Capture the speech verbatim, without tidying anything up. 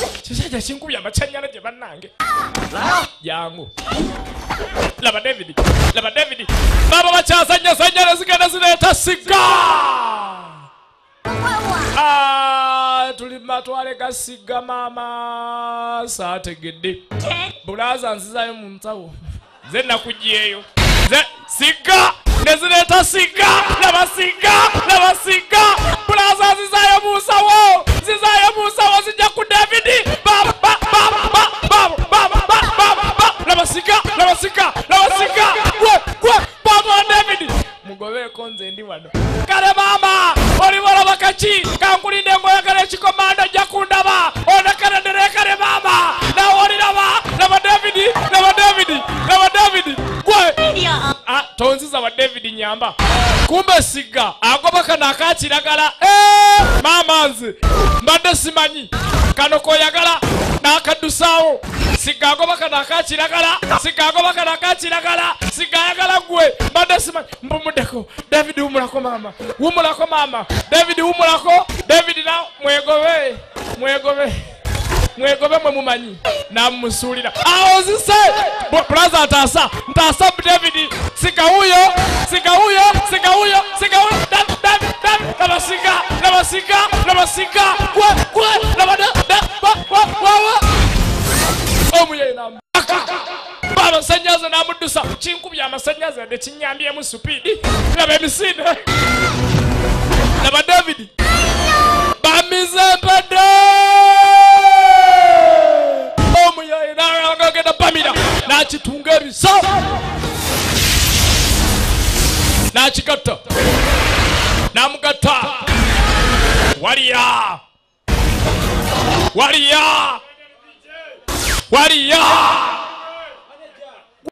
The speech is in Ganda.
Kisajja kinkubya amachanyala gye bannange. Jangu. Laba David. Laba David. Baba bakyazanya zanya zigenda zireeta siga. Ah, tuli matwale gasiga mama. Saategedde. Bulaza nzizayo mu nsawo. Ze nakujjeeyo. Ze siga. Nezireta siga. Laba siga. Laba siga. Bulaza nzizayo mu nsawo. Nzizayo mu nsawo zijja ku David. Baba baba baba baba baba. Laba siga. Laba siga. Laba siga. Gwe gwe baba David. Mugobeko nze ndi wano. Kale mama. Oli wala bakachi. Kankulinde ngoyagala ekikomando ajja kundaba. Onekere nderekere mama. Na oli laba. Laba David. Laba David. Laba David. Gwe. Ah, tonziza wa David nyamba. Kumbe siga. Agobaka nakakiragala. Eh, mama nze. Mbadde simanyi. Kano koyagala nakadusaawo. Siga agobaka nakakiragala. Siga agobaka nakakiragala. Siga ayagala gwe. Mbadde simanyi. Mbumuddeko. David umulako mama. Umulako mama. David umulako. David na mwegobe. Mwegobe. Mwegobe mwe mumanyi. Na musulira. Aho zise. Brother atasa. Ntasa David. Siga huyo. Siga huyo. Siga huyo. Siga huyo. David. David. David. Laba siga. Laba siga. Laba siga. Kwe. Kwe. Laba da. Da. Wa. Wa. Wa. Wa. Omuye na mbaka. Baba sanyaza na mudusa. Chinkubya amasanyaza de chinyambye mu supidi. Laba emisinde. Laba David. Bamize mpade. Omuye na ngagenda pamira. Na chitunga ebisa. Na chikata. Na mugata. Waliya. Waliya. Waliya.